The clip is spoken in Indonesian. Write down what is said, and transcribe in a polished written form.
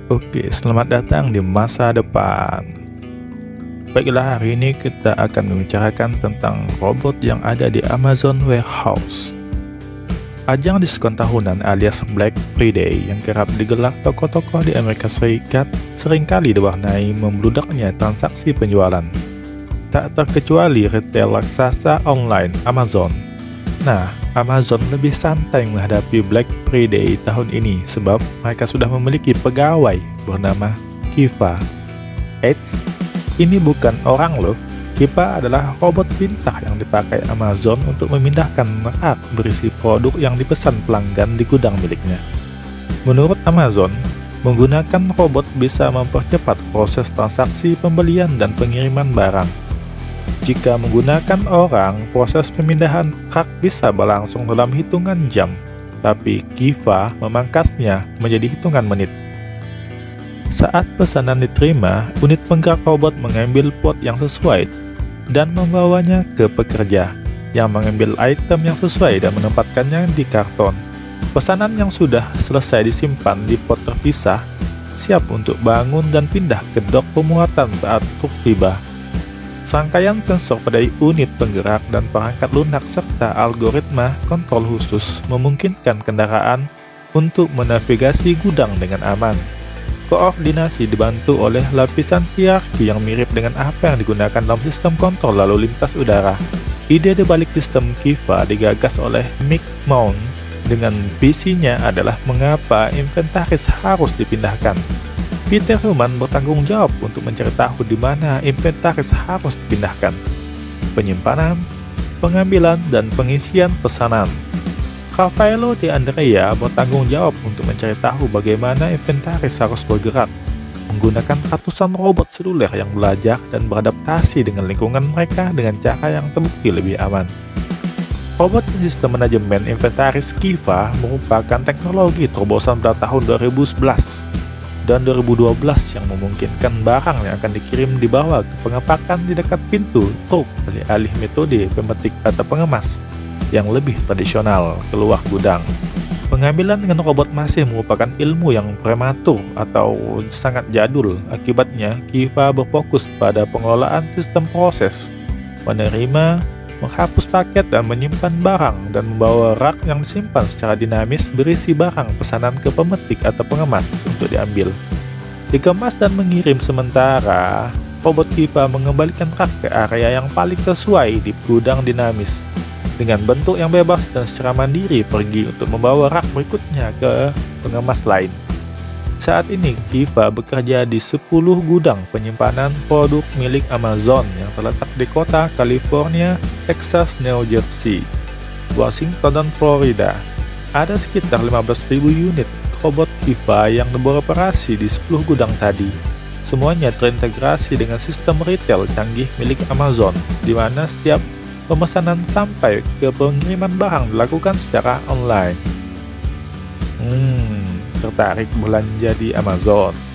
Oke, selamat datang di masa depan. Baiklah, hari ini kita akan membicarakan tentang robot yang ada di Amazon Warehouse. Ajang diskon tahunan alias Black Friday yang kerap digelar toko-toko di Amerika Serikat seringkali diwarnai membludaknya transaksi penjualan. Tak terkecuali retail raksasa online Amazon. Nah, Amazon lebih santai menghadapi Black Friday tahun ini sebab mereka sudah memiliki pegawai bernama Kiva. Eits, ini bukan orang loh. Kiva adalah robot pintar yang dipakai Amazon untuk memindahkan rak berisi produk yang dipesan pelanggan di gudang miliknya. Menurut Amazon, menggunakan robot bisa mempercepat proses transaksi pembelian dan pengiriman barang. Jika menggunakan orang, proses pemindahan rak bisa berlangsung dalam hitungan jam, tapi Kiva memangkasnya menjadi hitungan menit. Saat pesanan diterima, unit penggerak robot mengambil pot yang sesuai dan membawanya ke pekerja, yang mengambil item yang sesuai dan menempatkannya di karton. Pesanan yang sudah selesai disimpan di pot terpisah, siap untuk bangun dan pindah ke dok pemuatan saat truk tiba. Serangkaian sensor pada unit penggerak dan perangkat lunak serta algoritma kontrol khusus memungkinkan kendaraan untuk menavigasi gudang dengan aman. Koordinasi dibantu oleh lapisan hierarki yang mirip dengan apa yang digunakan dalam sistem kontrol lalu lintas udara. Ide dibalik sistem Kiva digagas oleh Mick Mount dengan visinya adalah mengapa inventaris harus dipindahkan. Peter Human bertanggung jawab untuk mencari tahu di mana inventaris harus dipindahkan, penyimpanan, pengambilan, dan pengisian pesanan. Raffaello De Andrea bertanggung jawab untuk mencari tahu bagaimana inventaris harus bergerak, menggunakan ratusan robot seluler yang belajar dan beradaptasi dengan lingkungan mereka dengan cara yang terbukti lebih aman. Robot sistem manajemen inventaris Kiva merupakan teknologi terobosan pada tahun 2011 dan 2012 yang memungkinkan barang yang akan dikirim dibawa ke pengepakan di dekat pintu truk alih-alih metode pemetik atau pengemas yang lebih tradisional keluar gudang. Pengambilan dengan robot masih merupakan ilmu yang prematur atau sangat jadul. Akibatnya, Kiva berfokus pada pengelolaan sistem proses, menerima, menghapus paket dan menyimpan barang, dan membawa rak yang disimpan secara dinamis berisi barang pesanan ke pemetik atau pengemas untuk diambil, dikemas dan mengirim. Sementara robot Kiva mengembalikan rak ke area yang paling sesuai di gudang dinamis dengan bentuk yang bebas dan secara mandiri pergi untuk membawa rak berikutnya ke pengemas lain. Saat ini Kiva bekerja di 10 gudang penyimpanan produk milik Amazon yang terletak di kota California, Texas, New Jersey, Washington, dan Florida. Ada sekitar 15.000 unit robot Kiva yang beroperasi di 10 gudang tadi. Semuanya terintegrasi dengan sistem retail canggih milik Amazon, di mana setiap pemesanan sampai ke pengiriman barang dilakukan secara online. Tertarik belanja di Amazon?